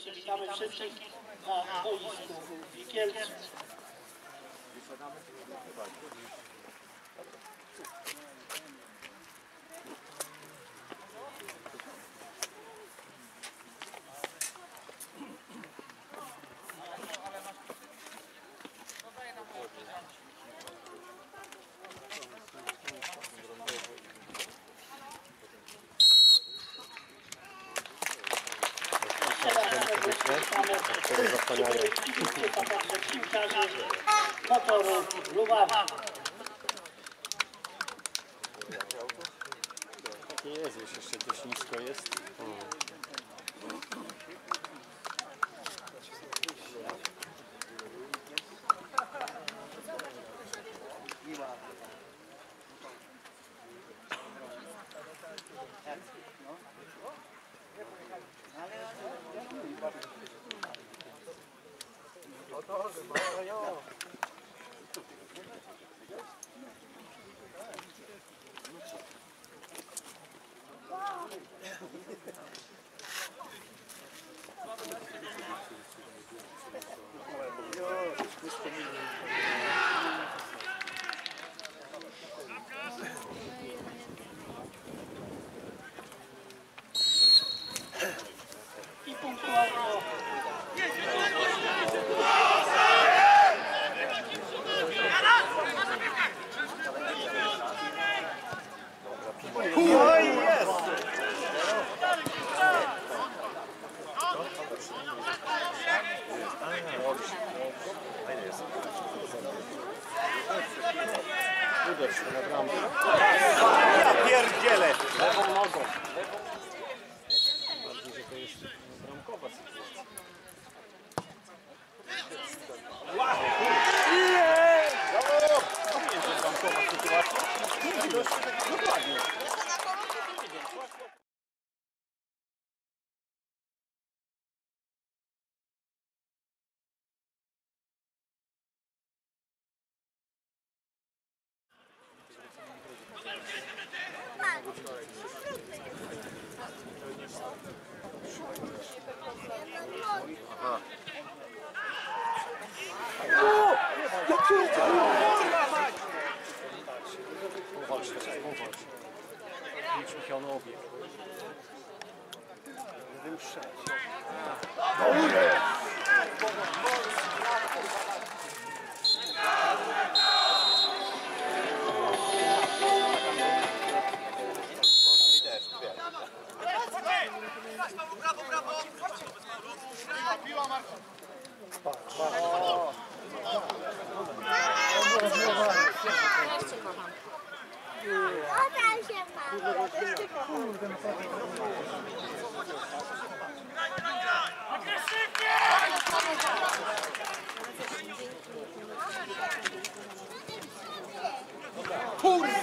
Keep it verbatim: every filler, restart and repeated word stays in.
serdecznie witamy wszystkich na boisku w Wikielcu. Piłkarzy Motoru Lubawa. Jest, już jeszcze dość nisko jest. Hmm. I punktualno Oj, jest! Uderz na bramkę. Ja pierdzielę! Lewą nogą. Bardziej, że to jest bramkowa sytuacja. Mówiłem, że bramkowa sytuacja. Dokładnie. Aha. Powalcz, powalcz. Idźmy się ono obieg. Jeden sześć. Dobre! Brawo, brawo! Piła Marko! Oddaj się, mamo! Kurde!